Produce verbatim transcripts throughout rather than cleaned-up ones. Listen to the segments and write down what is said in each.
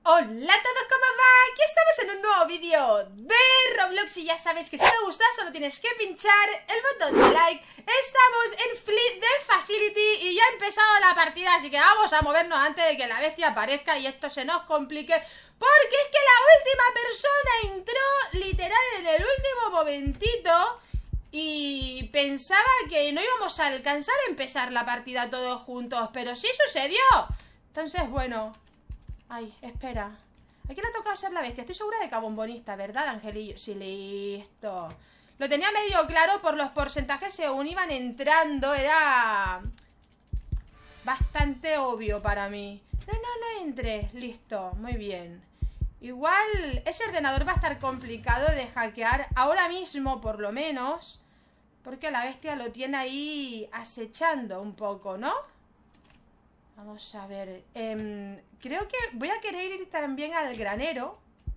Hola a todos, ¿cómo va? Aquí estamos en un nuevo vídeo de Roblox y ya sabéis que si te gusta solo tienes que pinchar el botón de like. Estamos en Fleet de Facility y ya ha empezado la partida, así que vamos a movernos antes de que la bestia aparezca y esto se nos complique, porque es que la última persona entró literal en el último momentito y pensaba que no íbamos a alcanzar a empezar la partida todos juntos, pero sí sucedió. Entonces, bueno... Ay, espera. ¿A quién le ha tocado ser la bestia? Estoy segura de que a Bombonista, ¿verdad, Angelillo? Sí, listo. Lo tenía medio claro por los porcentajes según iban entrando. Era bastante obvio para mí. No, no, no entré. Listo, muy bien. Igual ese ordenador va a estar complicado de hackear ahora mismo, por lo menos, porque la bestia lo tiene ahí acechando un poco, ¿no? Vamos a ver, eh, creo que voy a querer ir también al granero,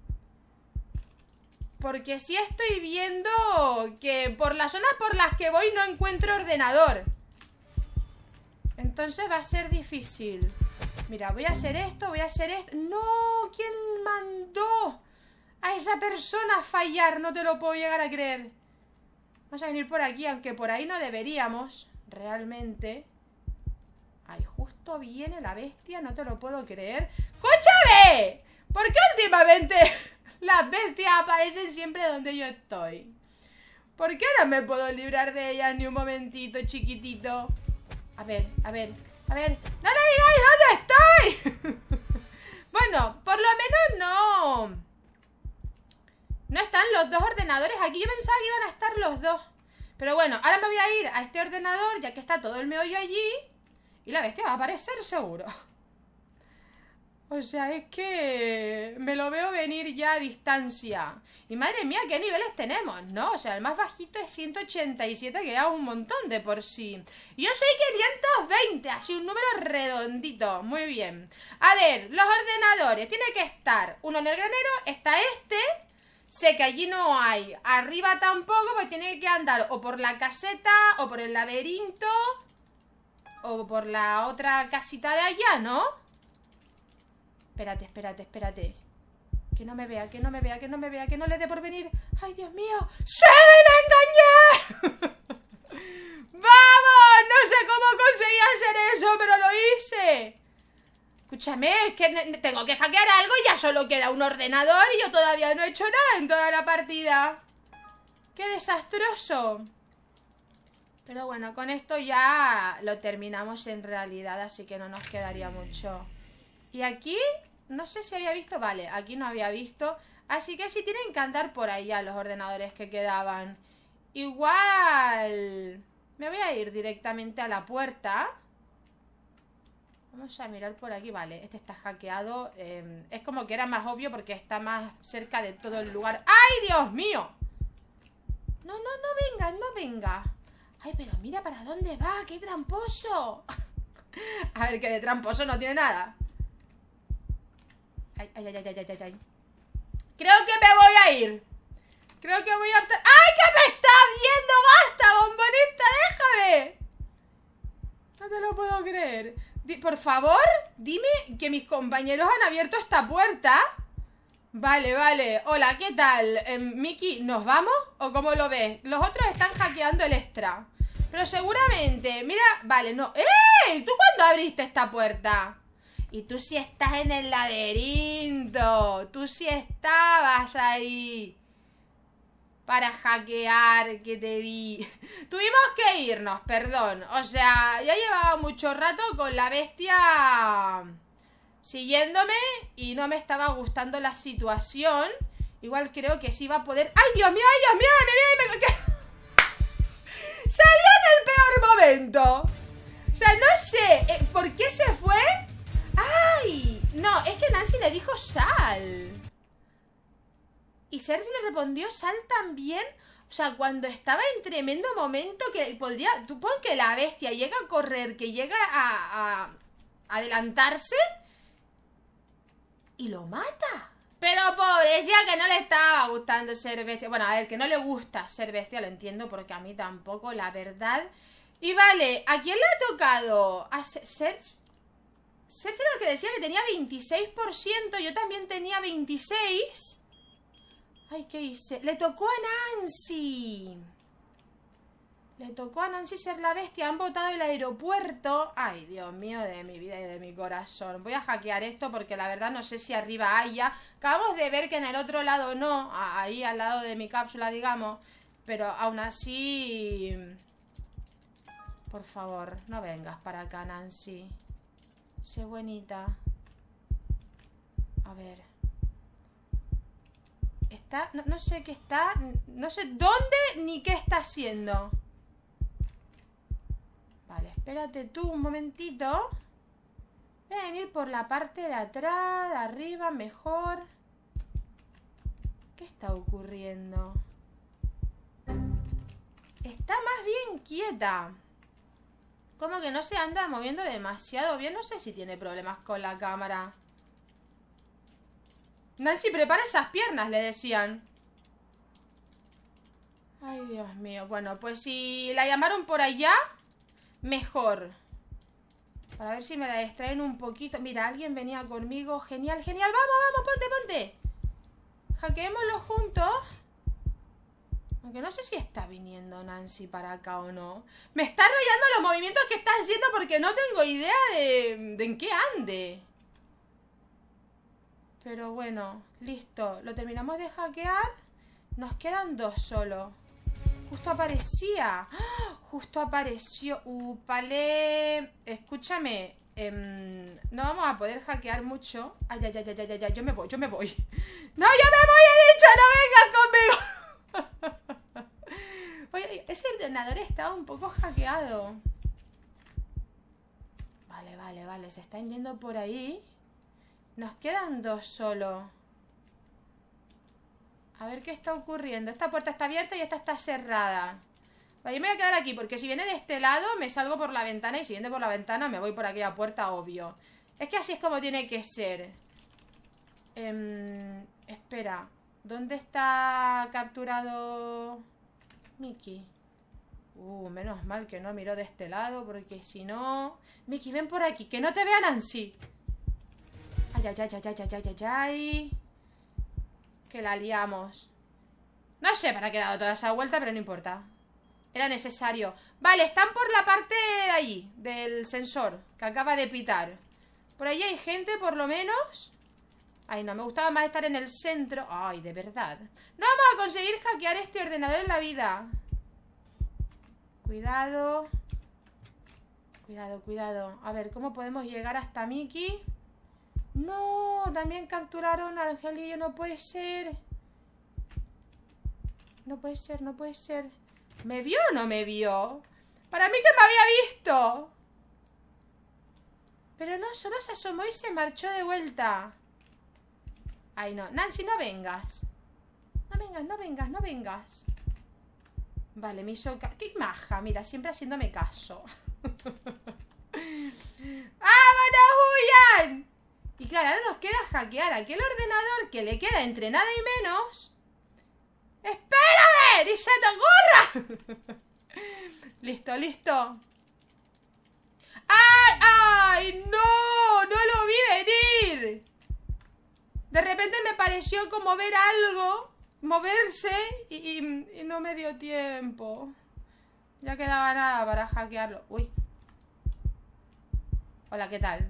porque sí estoy viendo que por las zonas por las que voy no encuentro ordenador. Entonces va a ser difícil. Mira, voy a hacer esto, voy a hacer esto. ¡No! ¿Quién mandó a esa persona a fallar? No te lo puedo llegar a creer. Vamos a venir por aquí, aunque por ahí no deberíamos, realmente. Ay, justo viene la bestia, no te lo puedo creer. ¡Escúchame! ¿Por qué últimamente las bestias aparecen siempre donde yo estoy? ¿Por qué no me puedo librar de ellas ni un momentito, chiquitito? A ver, a ver, a ver. ¡No le digáis dónde estoy! Bueno, por lo menos no... No están los dos ordenadores aquí. Yo pensaba que iban a estar los dos. Pero bueno, ahora me voy a ir a este ordenador, ya que está todo el meollo allí. Y la bestia va a aparecer seguro. O sea, es que me lo veo venir ya a distancia. Y madre mía, ¿qué niveles tenemos? ¿No? O sea, el más bajito es ciento ochenta y siete, que ya es un montón de por sí. Yo soy quinientos veinte, así un número redondito. Muy bien. A ver, los ordenadores. Tiene que estar uno en el granero, está este. Sé que allí no hay. Arriba tampoco, pues tiene que andar o por la caseta o por el laberinto... O por la otra casita de allá, ¿no? Espérate, espérate, espérate. Que no me vea, que no me vea, que no me vea, que no le dé por venir. ¡Ay, Dios mío! ¡Sí, me engañé! ¡Vamos! No sé cómo conseguí hacer eso, pero lo hice. Escúchame, es que tengo que hackear algo y ya solo queda un ordenador y yo todavía no he hecho nada en toda la partida. ¡Qué desastroso! Pero bueno, con esto ya lo terminamos en realidad, así que no nos quedaría mucho. Y aquí, no sé si había visto, vale, aquí no había visto. Así que sí tienen que andar por ahí ya los ordenadores que quedaban. Igual, me voy a ir directamente a la puerta. Vamos a mirar por aquí, vale, este está hackeado. eh, Es como que era más obvio porque está más cerca de todo el lugar. ¡Ay, Dios mío! No, no, no venga, no venga. Ay, pero mira para dónde va, qué tramposo. A ver, que de tramposo no tiene nada. Ay, ay, ay, ay, ay, ay, ay. Creo que me voy a ir. Creo que voy a... ¡Ay, que me está viendo! ¡Basta, Bombonista, déjame! No te lo puedo creer. Di, por favor, dime que mis compañeros han abierto esta puerta. Vale, vale. Hola, ¿qué tal? Eh, Miki, ¿nos vamos? ¿O cómo lo ves? Los otros están hackeando el extra. Pero seguramente, mira, vale, no. ¡Ey! ¿Tú cuándo abriste esta puerta? Y tú sí estás en el laberinto. Tú sí estabas ahí para hackear, que te vi. Tuvimos que irnos, perdón. O sea, ya llevaba mucho rato con la bestia siguiéndome y no me estaba gustando la situación. Igual creo que sí va a poder... ¡Ay, Dios mío, ay, Dios mío! ¡Me viene y me... ¡Salió en el peor momento! O sea, no sé eh, ¿por qué se fue? ¡Ay! No, es que Nancy le dijo sal. Y Cersei le respondió sal también. O sea, cuando estaba en tremendo momento que podría... Tú pon que la bestia llega a correr, que llega a, a adelantarse y lo mata. Pero pobrecilla, que no le estaba gustando ser bestia. Bueno, a ver, que no le gusta ser bestia, lo entiendo, porque a mí tampoco, la verdad. Y vale, ¿a quién le ha tocado? ¿A Cersei? Sergio era el que decía que tenía veintiséis por ciento. Yo también tenía veintiséis. Ay, ¿qué hice? Le tocó a Nancy. Le tocó a Nancy ser la bestia. Han botado el aeropuerto. Ay, Dios mío, de mi vida y de mi corazón. Voy a hackear esto porque la verdad no sé si arriba hay ya. Acabamos de ver que en el otro lado no. Ahí al lado de mi cápsula, digamos. Pero aún así... Por favor, no vengas para acá, Nancy. Sé buenita. A ver. Está... No, no sé qué está... No sé dónde ni qué está haciendo. Vale, espérate tú un momentito. Voy a venir por la parte de atrás, de arriba, mejor. ¿Qué está ocurriendo? Está más bien quieta. Como que no se anda moviendo demasiado bien. No sé si tiene problemas con la cámara. Nancy, prepara esas piernas, le decían. Ay, Dios mío. Bueno, pues si la llamaron por allá, mejor. Para ver si me la distraen un poquito. Mira, alguien venía conmigo. Genial, genial. Vamos, vamos, ponte, ponte. Hackeémoslo juntos. Aunque no sé si está viniendo Nancy para acá o no. Me está rayando los movimientos que está haciendo porque no tengo idea de, de en qué ande. Pero bueno, listo. Lo terminamos de hackear. Nos quedan dos solo. Justo aparecía. ¡Ah! Justo apareció. Upale. Escúchame. Eh, no vamos a poder hackear mucho. Ay, ay, ay, ay, ay, ay. Yo me voy, yo me voy. ¡No, yo me voy! He dicho, no vengas conmigo. Oye, ese ordenador estaba un poco hackeado. Vale, vale, vale. Se están yendo por ahí. Nos quedan dos solo. A ver qué está ocurriendo. Esta puerta está abierta y esta está cerrada. Vale, yo me voy a quedar aquí porque si viene de este lado me salgo por la ventana y si viene por la ventana me voy por aquella puerta, obvio. Es que así es como tiene que ser. Eh, espera. ¿Dónde está capturado Mickey? Uh, menos mal que no miró de este lado, porque si no... Mickey, ven por aquí, que no te vea Nancy. Ay, ay, ay, ay, ay, ay, ay, ay. Que la liamos. No sé para qué he dado toda esa vuelta, pero no importa. Era necesario. Vale, están por la parte de allí, del sensor, que acaba de pitar. Por ahí hay gente, por lo menos... Ay, no, me gustaba más estar en el centro. Ay, de verdad. No vamos a conseguir hackear este ordenador en la vida. Cuidado. Cuidado, cuidado. A ver, ¿cómo podemos llegar hasta Mickey? No, también capturaron a Angelillo. No puede ser. No puede ser, no puede ser. ¿Me vio o no me vio? Para mí que me había visto. Pero no, solo se asomó y se marchó de vuelta. Ay, no. Nancy, no vengas. No vengas, no vengas, no vengas. Vale, me hizo... ¡Qué maja! Mira, siempre haciéndome caso. ¡Vámonos, huyan! Y claro, ahora nos queda hackear aquel ordenador que le queda entre nada y menos. ¡Espérame! ¡Dice tu gorra! Listo, listo. ¡Ay, ay! ¡No! ¡No lo vi venir! De repente me pareció como ver algo moverse y, y, y no me dio tiempo. Ya quedaba nada para hackearlo. Uy. Hola, ¿qué tal?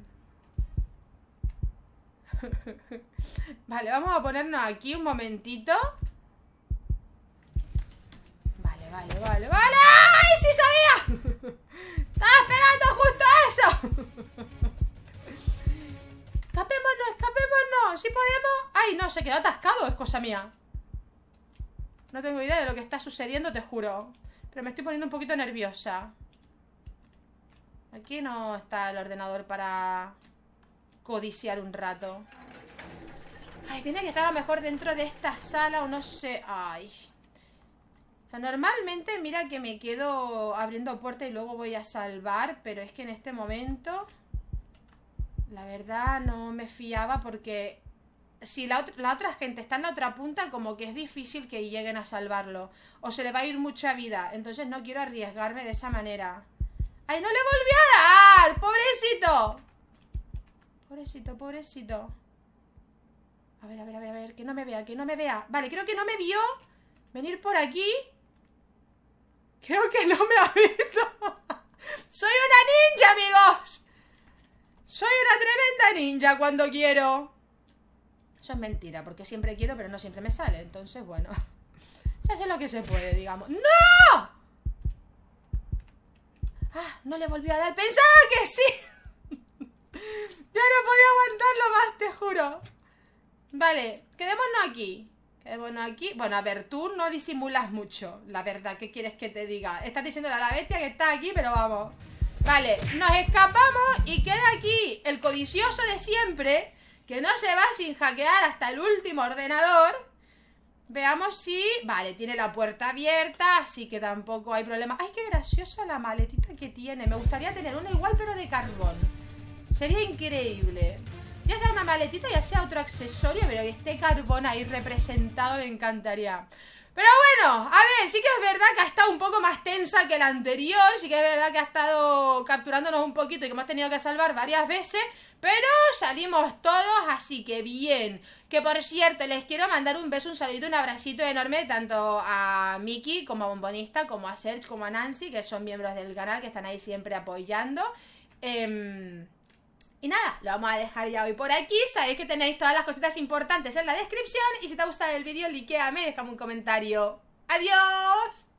Vale, vamos a ponernos aquí un momentito. Vale, vale, vale, vale. ¡Ay, sí sabía! Estaba esperando justo eso. Escapémonos, escapémonos. Si podemos. Ay, no, se quedó atascado. Es cosa mía. No tengo idea de lo que está sucediendo, te juro. Pero me estoy poniendo un poquito nerviosa. Aquí no está el ordenador para codiciar un rato. Ay, tiene que estar a lo mejor dentro de esta sala o no sé. Ay. O sea, normalmente mira que me quedo abriendo puerta y luego voy a salvar. Pero es que en este momento... La verdad no me fiaba porque si la, la otra gente está en la otra punta, como que es difícil que lleguen a salvarlo. O se le va a ir mucha vida. Entonces no quiero arriesgarme de esa manera. ¡Ay, no le volví a dar! ¡Pobrecito! Pobrecito, pobrecito. A ver, a ver, a ver, a ver. Que no me vea, que no me vea. Vale, creo que no me vio venir por aquí. Creo que no me ha visto. ¡Soy una ninja, amigos! Soy una tremenda ninja cuando quiero. Eso es mentira, porque siempre quiero, pero no siempre me sale. Entonces, bueno, se hace lo que se puede, digamos. ¡No! Ah, no le volvió a dar. ¡Pensaba que sí! Ya no podía aguantarlo más, te juro. Vale, quedémonos aquí. Quedémonos aquí. Bueno, a ver, tú no disimulas mucho, la verdad. ¿Qué quieres que te diga? Estás diciéndole a la bestia que está aquí, pero vamos. Vale, nos escapamos y queda aquí el codicioso de siempre, que no se va sin hackear hasta el último ordenador. Veamos si... Vale, tiene la puerta abierta, así que tampoco hay problema. ¡Ay, qué graciosa la maletita que tiene! Me gustaría tener una igual, pero de carbón. Sería increíble. Ya sea una maletita, ya sea otro accesorio, pero que esté carbón ahí representado me encantaría. Pero bueno, a ver, sí que es verdad que ha estado un poco más tensa que la anterior. Sí que es verdad que ha estado capturándonos un poquito y que hemos tenido que salvar varias veces. Pero salimos todos, así que bien. Que por cierto, les quiero mandar un beso, un saludito, un abracito enorme tanto a Miki como a Bombonista, como a Serge, como a Nancy, que son miembros del canal, que están ahí siempre apoyando. Eh... Y nada, lo vamos a dejar ya hoy por aquí. Sabéis que tenéis todas las cositas importantes en la descripción. Y si te ha gustado el vídeo, likeame, déjame un comentario. ¡Adiós!